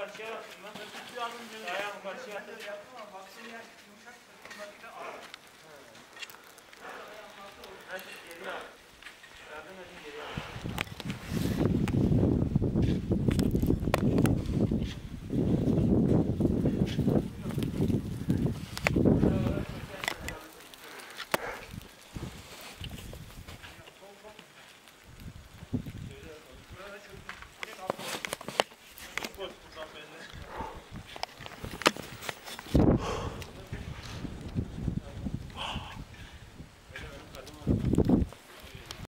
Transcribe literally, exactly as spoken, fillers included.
karşıya baktım ben. Ayağımı karşıya attım. Yaptım ama baktım yer yumuşak.